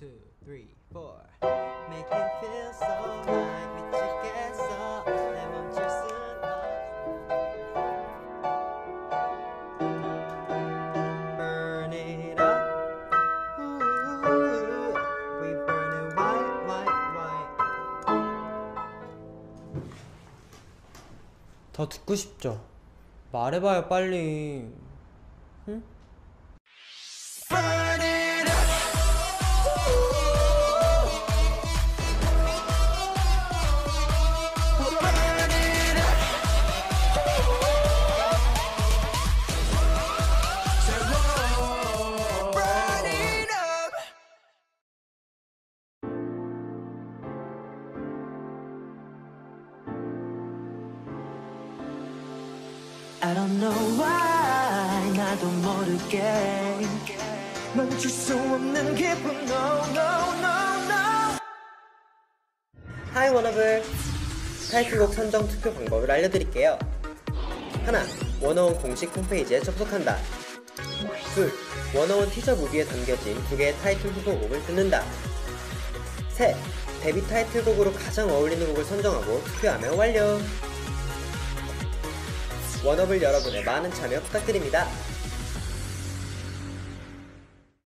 2, 3, 4 Make me feel so right 미치겠어 내 멈출 순 없어 Burn it up Ooh, we burn it white, white, white 더 듣고 싶죠? 말해봐요 빨리 응? I don't know why 나도 모르게 멈출 수 없는 기분 No no no no 하이 워너블 타이틀곡 선정 투표 방법을 알려드릴게요. 하나, 워너원 공식 홈페이지에 접속한다. 둘, 워너원 티저 무비에 담겨진 2개의 타이틀 후보곡을 듣는다. 셋, 데뷔 타이틀곡으로 가장 어울리는 곡을 선정하고 투표하면 완료! 워너블 여러분의 많은 참여 부탁드립니다.